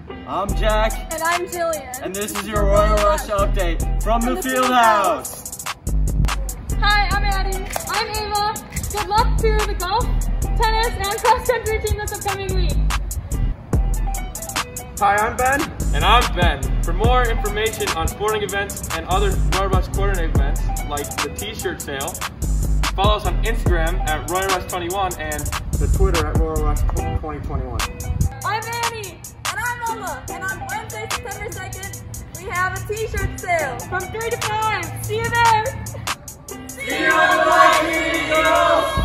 I'm Jack. And I'm Jillian. And this is your Royal Rush update from the Fieldhouse. Hi, I'm Addie. I'm Ava. Good luck to the golf, tennis, and cross-country team this upcoming week. Hi, I'm Ben. And I'm Ben. For more information on sporting events and other Royal Rush coordinated events, like the t-shirt sale, follow us on Instagram at RoyalRush21 and The Twitter at Royal Rush 2021. I'm Annie. And I'm Emma. And on Wednesday, September 2nd, we have a t-shirt sale from 3 to 5. See you there. See you on the Lightning, girls!